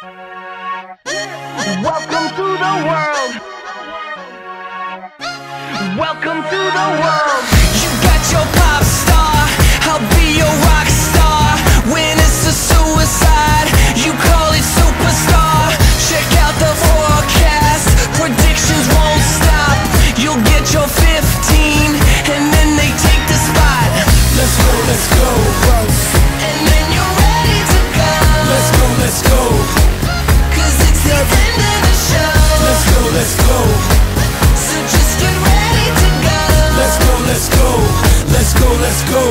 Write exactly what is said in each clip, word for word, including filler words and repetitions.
Welcome to the world. Welcome to the world. You got your pop star, I'll be your rock star. When it's a suicide, you call it superstar. Check out the forecast, predictions won't stop. You'll get your fifteen, and then they take the spot. Let's go, let's go, and then you're ready to go. Let's go, let's go, cause it's the end of the show. Let's go, let's go, so just get ready to go. Let's go, let's go, let's go, let's go.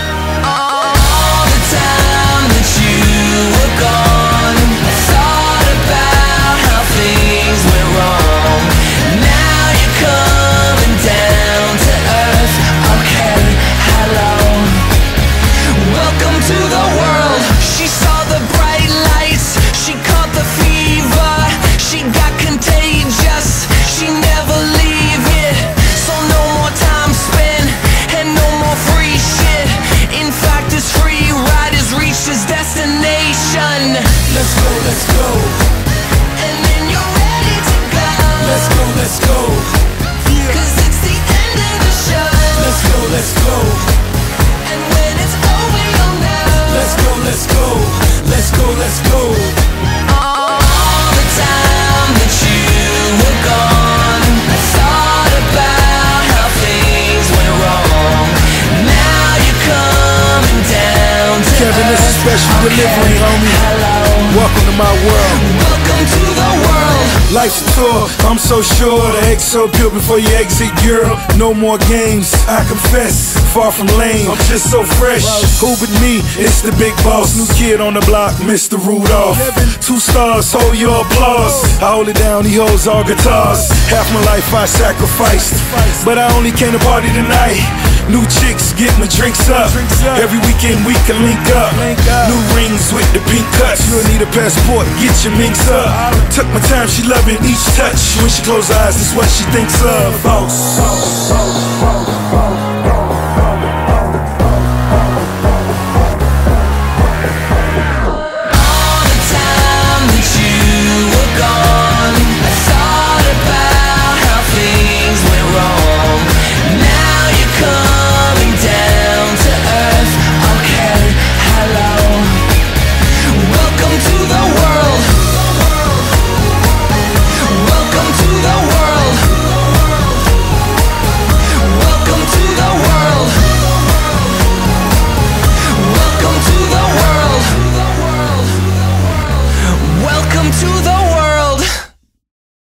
All the time that you were gone, I thought about how things went wrong. Now you're coming down to earth. Okay, hello. Welcome to the world. She saw the bright lights, she caught the fever, she got contagious, she never leave it. So no more time spent and no more free shit. In fact, this free ride has reached its destination. Let's go, let's go, and then you're ready to go. Let's go, let's go, cause it's the end of the show. Let's go, let's go, and when it's over you'll know. Let's go, let's go, let's go, let's go. All the time that you were gone, I thought about how things went wrong. Now you're coming down to Kevin, this is special delivery, homie. hello. Welcome to my world. Welcome to the world. Life's a tour, I'm so sure. The egg so pure before you exit Europe. No more games, I confess. Far from lame, I'm just so fresh. Who but me? It's the big boss. New kid on the block, Mister Rudolph. Two stars, hold your applause. I hold it down, he holds all guitars. Half my life I sacrificed, but I only came to party tonight. New chicks, get my drinks up. Every weekend we can link up. New rings with the pink cuts. You'll need a passport, get your minks up. Took my time, she loving each touch. When she close her eyes, that's what she thinks of. Boss. To the